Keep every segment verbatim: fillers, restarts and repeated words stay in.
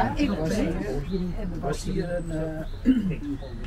Ja, ik was hier en er was hier een uh,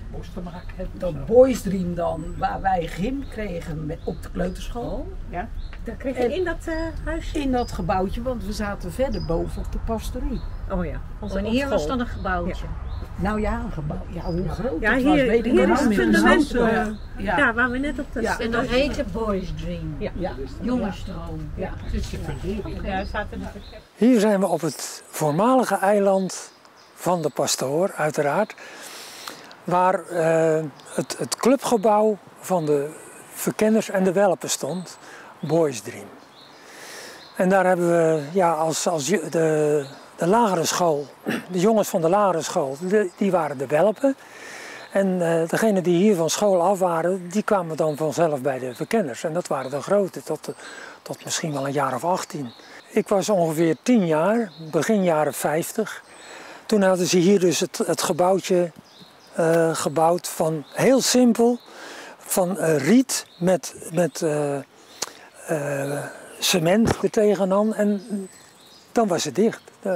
dat Boys Dream dan, waar wij gym kregen met, op de kleuterschool. Ja. Dat kreeg je in dat uh, huisje? In dat gebouwtje, want we zaten verder boven op de pastorie. Oh ja. Onze en hier was dan een gebouwtje. Ja. Nou ja, een gebouw. Ja, hoe groot ja, het hier, was, weet ik hier niet. is het fundament. Uh, ja. Daar waar we net op de... Ja. En dat heette Boys Dream. Ja. Ja. Jongensdroom. Ja. Ja. Ja. Hier zijn we op het voormalige eiland van de pastoor, uiteraard. Waar uh, het, het clubgebouw van de verkenners en de welpen stond. Boys Dream. En daar hebben we ja, als, als de, de lagere school, de jongens van de lagere school, de, die waren de welpen. En uh, degenen die hier van school af waren, die kwamen dan vanzelf bij de verkenners. En dat waren de grote, tot, tot misschien wel een jaar of achttien. Ik was ongeveer tien jaar, begin jaren vijftig. Toen hadden ze hier dus het, het gebouwtje uh, gebouwd van heel simpel, van uh, riet met, met uh, uh, cement er tegenaan en dan was het dicht. Uh,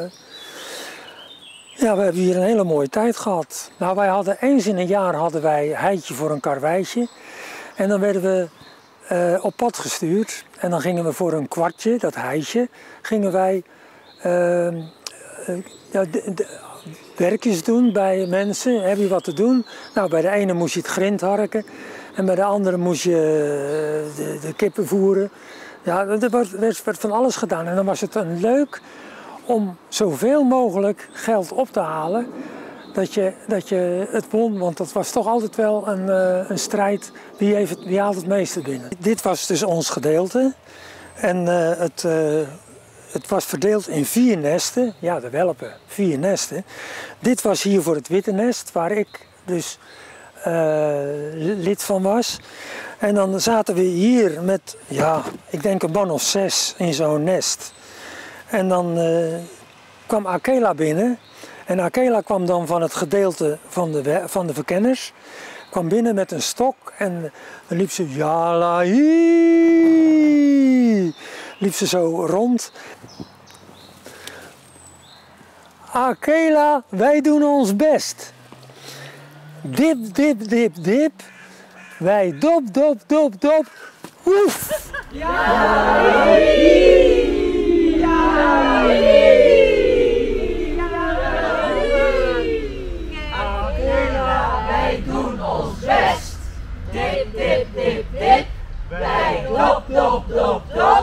ja, we hebben hier een hele mooie tijd gehad. Nou, wij hadden eens in een jaar hadden wij heitje voor een karweitje en dan werden we uh, op pad gestuurd en dan gingen we voor een kwartje, dat heitje, gingen wij uh, uh, ja, de, de, werkjes doen bij mensen. Heb je wat te doen? Nou, bij de ene moest je het grind harken en bij de andere moest je uh, de, de kippen voeren. Ja, er werd, werd van alles gedaan en dan was het dan leuk om zoveel mogelijk geld op te halen dat je, dat je het won, want dat was toch altijd wel een, uh, een strijd wie, heeft, wie haalt het meeste binnen. Dit was dus ons gedeelte en uh, het, uh, het was verdeeld in vier nesten, ja de welpen, vier nesten. Dit was hier voor het witte nest waar ik dus uh, lid van was. En dan zaten we hier met, ja, ik denk een man of zes in zo'n nest. En dan uh, kwam Akela binnen. En Akela kwam dan van het gedeelte van de, van de verkenners. Kwam binnen met een stok en dan liep ze, jalahi, liep ze zo rond. Akela, wij doen ons best. Dip, dip, dip, dip. Wij dop, dop, dop, dop. Woef! Ja! Ja! Akela, wij doen ons best. Dip, dip, dip, dip. Wij dop, dop, dop, dop.